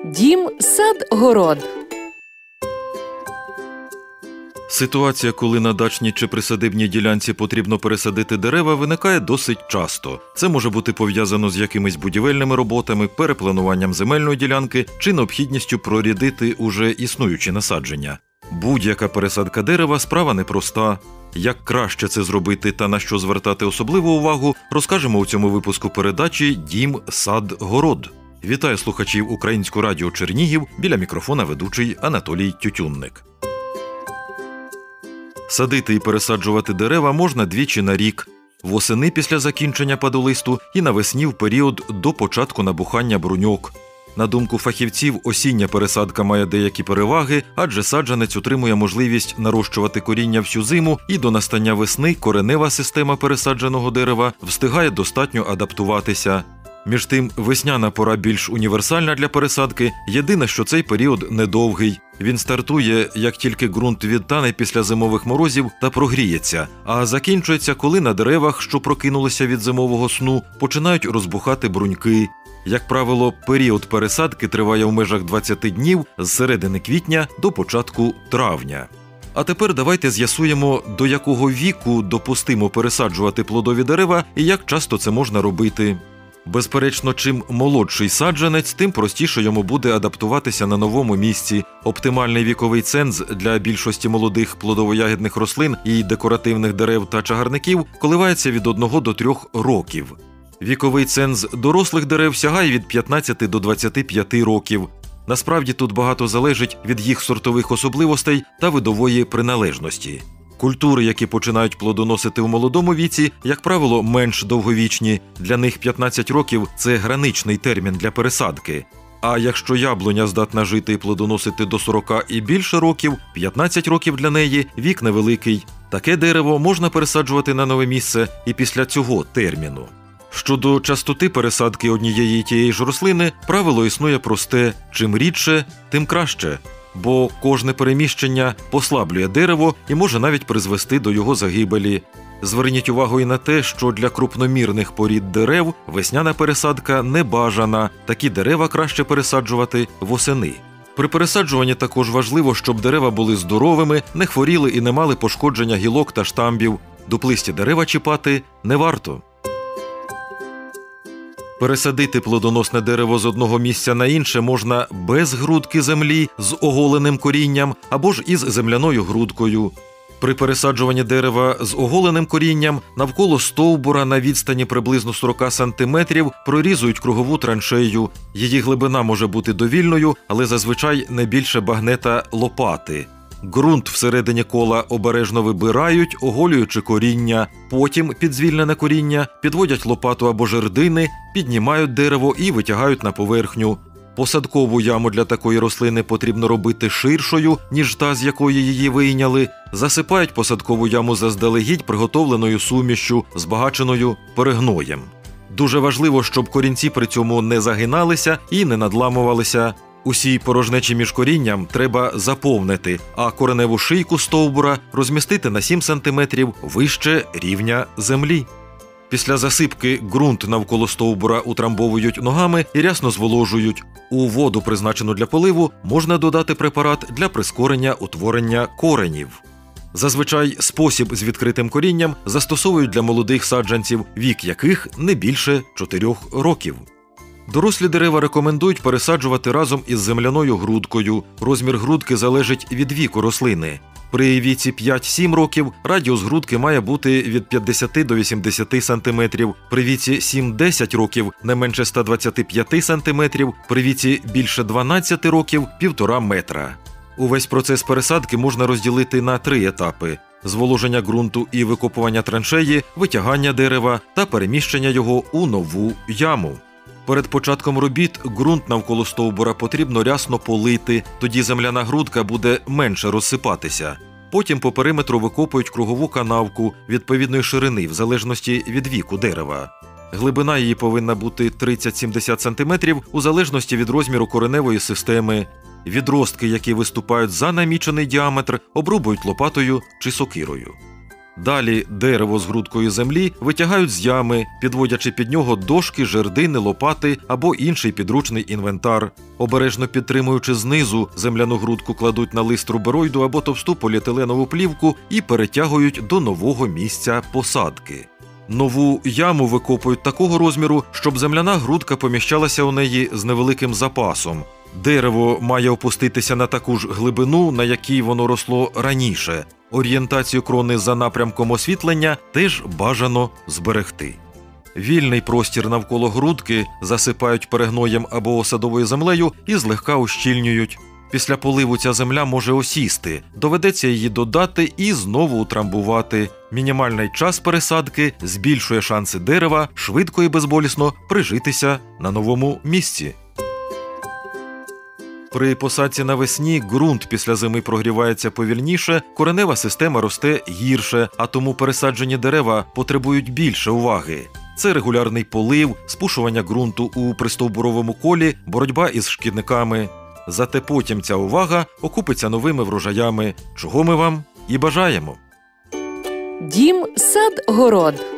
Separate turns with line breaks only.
Дім, сад, город.
Ситуація, коли на дачній чи присадибній ділянці потрібно пересадити дерева, виникає досить часто. Це може бути пов'язано з якимись будівельними роботами, переплануванням земельної ділянки чи необхідністю прорядити уже існуючі насадження. Будь-яка пересадка дерева – справа непроста. Як краще це зробити та на що звертати особливу увагу, розкажемо у цьому випуску передачі «Дім, сад, город». Вітаю слухачів Українського радіо Чернігів, біля мікрофона ведучий Анатолій Тютюнник. Садити і пересаджувати дерева можна двічі на рік – восени після закінчення падолисту і навесні в період до початку набухання бруньок. На думку фахівців, осіння пересадка має деякі переваги, адже саджанець отримує можливість нарощувати коріння всю зиму, і до настання весни коренева система пересадженого дерева встигає достатньо адаптуватися. Між тим, весняна пора більш універсальна для пересадки, єдине, що цей період недовгий. Він стартує, як тільки ґрунт відтане після зимових морозів та прогріється, а закінчується, коли на деревах, що прокинулися від зимового сну, починають розбухати бруньки. Як правило, період пересадки триває в межах 20 днів з середини квітня до початку травня. А тепер давайте з'ясуємо, до якого віку допустимо пересаджувати плодові дерева і як часто це можна робити. Безперечно, чим молодший саджанець, тим простіше йому буде адаптуватися на новому місці. Оптимальний віковий ценз для більшості молодих плодово-ягідних рослин і декоративних дерев та чагарників коливається від 1 до 3 років. Віковий ценз дорослих дерев сягає від 15 до 25 років. Насправді тут багато залежить від їх сортових особливостей та видової приналежності. Культури, які починають плодоносити у молодому віці, як правило, менш довговічні. Для них 15 років – це граничний термін для пересадки. А якщо яблуня здатна жити і плодоносити до 40 і більше років, 15 років для неї – вік невеликий. Таке дерево можна пересаджувати на нове місце і після цього терміну. Щодо частоти пересадки однієї і тієї ж рослини, правило існує просте – чим рідше, тим краще. Бо кожне переміщення послаблює дерево і може навіть призвести до його загибелі. Зверніть увагу і на те, що для крупномірних порід дерев весняна пересадка не бажана, такі дерева краще пересаджувати восени. При пересаджуванні також важливо, щоб дерева були здоровими, не хворіли і не мали пошкодження гілок та штамбів. Дуплисті дерева чіпати не варто. Пересадити плодоносне дерево з одного місця на інше можна без грудки землі з оголеним корінням або ж із земляною грудкою. При пересаджуванні дерева з оголеним корінням навколо стовбура на відстані приблизно 40 см прорізують кругову траншею. Її глибина може бути довільною, але зазвичай не більше багнета лопати. Ґрунт всередині кола обережно вибирають, оголюючи коріння. Потім під звільнене коріння підводять лопату або жердини, піднімають дерево і витягають на поверхню. Посадкову яму для такої рослини потрібно робити ширшою, ніж та, з якої її вийняли. Засипають посадкову яму заздалегідь приготовленою сумішшю, збагаченою перегноєм. Дуже важливо, щоб корінці при цьому не загиналися і не надламувалися. Усі порожнечі між корінням треба заповнити, а кореневу шийку стовбура розмістити на 7 см вище рівня землі. Після засипки ґрунт навколо стовбура утрамбовують ногами і рясно зволожують. У воду, призначену для поливу, можна додати препарат для прискорення утворення коренів. Зазвичай спосіб з відкритим корінням застосовують для молодих саджанців, вік яких не більше 4 років. Дорослі дерева рекомендують пересаджувати разом із земляною грудкою. Розмір грудки залежить від віку рослини. При віці 5-7 років радіус грудки має бути від 50 до 80 см, при віці 7-10 років – не менше 125 см, при віці більше 12 років – 1,5 метра. Увесь процес пересадки можна розділити на 3 етапи – зволоження ґрунту і викопування траншеї, витягання дерева та переміщення його у нову яму. Перед початком робіт ґрунт навколо стовбура потрібно рясно полити, тоді земляна грудка буде менше розсипатися. Потім по периметру викопують кругову канавку відповідної ширини в залежності від віку дерева. Глибина її повинна бути 30-70 см у залежності від розміру кореневої системи. Відростки, які виступають за намічений діаметр, обрубують лопатою чи сокирою. Далі дерево з грудкою землі витягають з ями, підводячи під нього дошки, жердини, лопати або інший підручний інвентар. Обережно підтримуючи знизу, земляну грудку кладуть на лист рубероїду або товсту поліетиленову плівку і перетягують до нового місця посадки. Нову яму викопують такого розміру, щоб земляна грудка поміщалася у неї з невеликим запасом. Дерево має опуститися на таку ж глибину, на якій воно росло раніше. Орієнтацію крони за напрямком освітлення теж бажано зберегти. Вільний простір навколо грудки засипають перегноєм або садовою землею і злегка ущільнюють. Після поливу ця земля може осісти, доведеться її додати і знову утрамбувати. Мінімальний час пересадки збільшує шанси дерева швидко і безболісно прижитися на новому місці. При посадці навесні ґрунт після зими прогрівається повільніше, коренева система росте гірше, а тому пересаджені дерева потребують більше уваги. Це регулярний полив, спушування ґрунту у пристовбуровому колі, боротьба із шкідниками. Зате потім ця увага окупиться новими врожаями, чого ми вам і бажаємо.
Дім, сад, город.